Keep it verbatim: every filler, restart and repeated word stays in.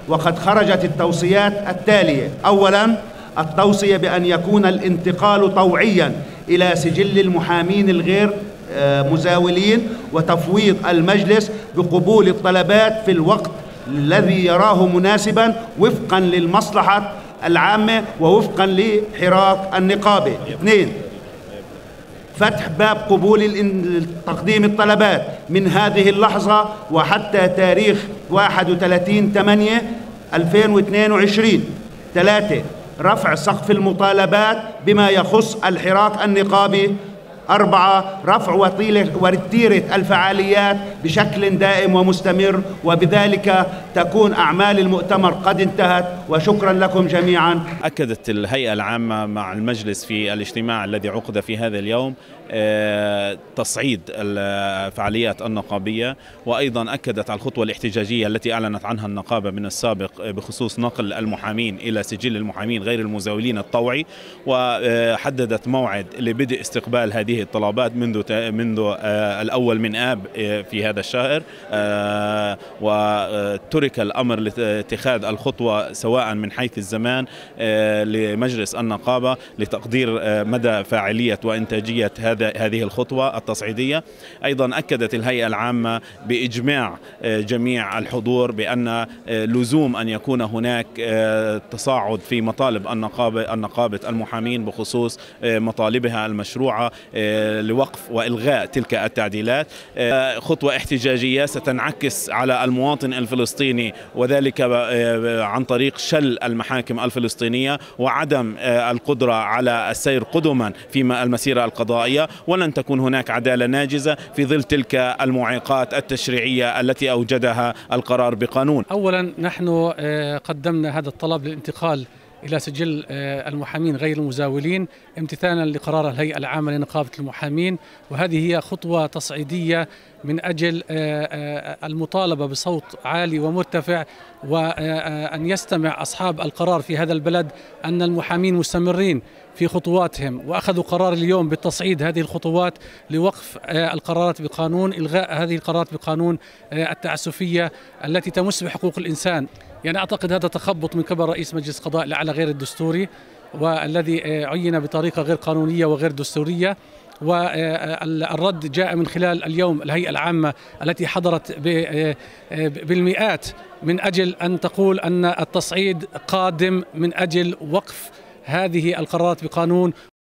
وقد خرجت التوصيات التالية: أولاً، التوصية بأن يكون الانتقال طوعياً إلى سجل المحامين الغير مزاولين، وتفويض المجلس بقبول الطلبات في الوقت الذي يراه مناسباً وفقاً للمصلحة العامة ووفقاً لحراك النقابة. اثنين، فتح باب قبول تقديم الطلبات من هذه اللحظة وحتى تاريخ واحد وثلاثين ثمانية ألفين واثنين وعشرين. ثلاثة، رفع سقف المطالبات بما يخص الحراك النقابي. أربعة، رفع وتيرة الفعاليات بشكل دائم ومستمر، وبذلك تكون أعمال المؤتمر قد انتهت. وشكرا لكم جميعا. أكدت الهيئة العامة مع المجلس في الاجتماع الذي عقد في هذا اليوم تصعيد الفعاليات النقابية، وأيضا أكدت على الخطوة الاحتجاجية التي أعلنت عنها النقابة من السابق بخصوص نقل المحامين إلى سجل المحامين غير المزاولين الطوعي، وحددت موعد لبدء استقبال هذه الطلبات منذ منذ الأول من آب في هذا الشهر، وترك الأمر لاتخاذ الخطوة سواء من حيث الزمان لمجلس النقابة لتقدير مدى فاعلية وإنتاجية هذه الخطوة التصعيدية. أيضا أكدت الهيئة العامة بإجماع جميع الحضور بأن لزوم أن يكون هناك تصاعد في مطالب النقابة النقابة المحامين بخصوص مطالبها المشروعة لوقف وإلغاء تلك التعديلات. خطوة احتجاجية ستنعكس على المواطن الفلسطيني، وذلك عن طريق شل المحاكم الفلسطينية وعدم القدرة على السير قدما في المسيرة القضائية، ولن تكون هناك عدالة ناجزة في ظل تلك المعيقات التشريعية التي أوجدها القرار بقانون. أولا، نحن قدمنا هذا الطلب للانتقال إلى سجل المحامين غير المزاولين امتثالا لقرار الهيئة العامة لنقابة المحامين، وهذه هي خطوة تصعيدية من أجل المطالبة بصوت عالي ومرتفع، وأن يستمع أصحاب القرار في هذا البلد أن المحامين مستمرين في خطواتهم، وأخذوا قرار اليوم بالتصعيد هذه الخطوات لوقف القرارات بقانون، إلغاء هذه القرارات بقانون التعسفية التي تمس بحقوق الإنسان. يعني أعتقد هذا تخبط من قبل رئيس مجلس القضاء الأعلى غير الدستوري، والذي عين بطريقة غير قانونية وغير دستورية. والرد جاء من خلال اليوم الهيئة العامة التي حضرت بالمئات من أجل أن تقول أن التصعيد قادم من أجل وقف هذه القرارات بقانون